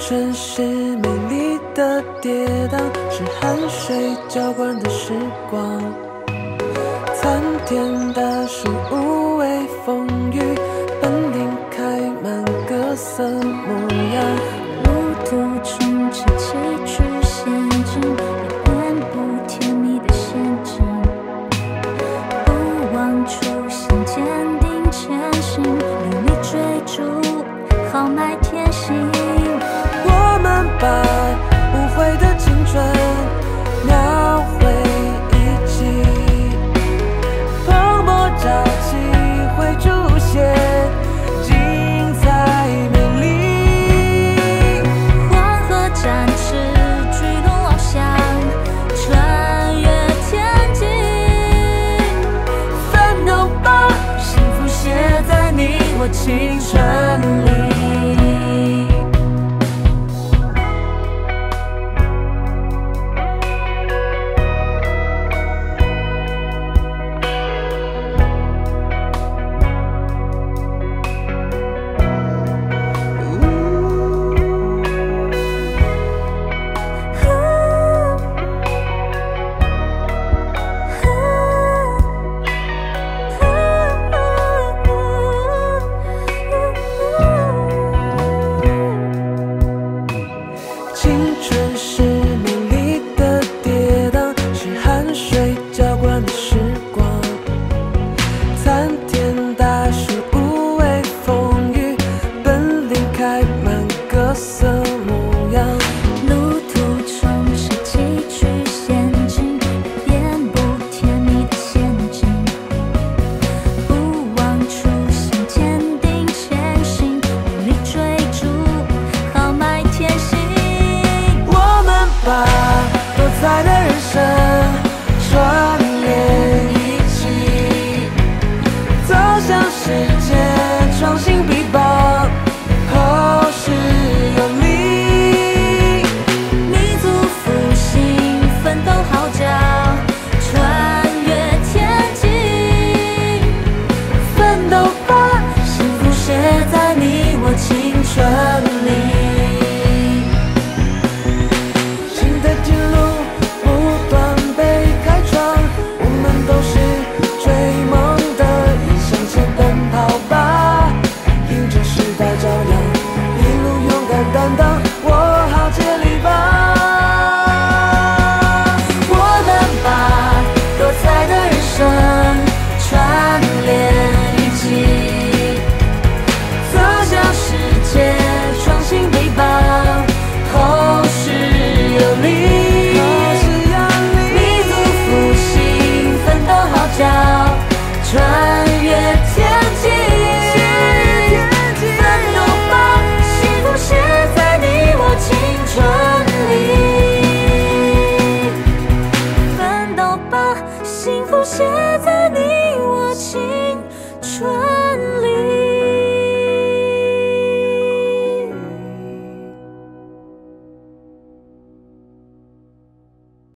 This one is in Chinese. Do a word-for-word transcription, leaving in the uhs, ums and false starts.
春是美丽的跌宕，是汗水浇灌的时光。参天大树无畏风雨，本领开满各色模样。 路途充斥崎岖陷阱，也遍布甜蜜的陷阱。不忘初心，坚定前行，努力追逐豪迈天性。 我们把无悔的青春描绘一起，蓬勃朝气会出现，精彩美丽。 黄河展翅，巨龙翱翔，穿越天际。 奋斗吧，幸福写在你我青春里。青春是美丽的跌宕，是汗水浇灌的时光。参天大树无畏风雨，本领开满各色模样。 路途充斥崎岖陷阱，遍布甜蜜的陷阱。不忘初心，坚定前行，努力追逐豪迈天性。 把多彩的人生串联一起，走向世界，创新臂膀，后势有力。 民族复兴，奋斗号角，穿越天际。 奋斗吧，幸福写在你我青春里。担当，我好接力吧！我们把多彩的人生串联一起，走向世界，创新臂膀，后势有力。民族复兴，奋斗号角，穿越天际。 幸福写在你我心。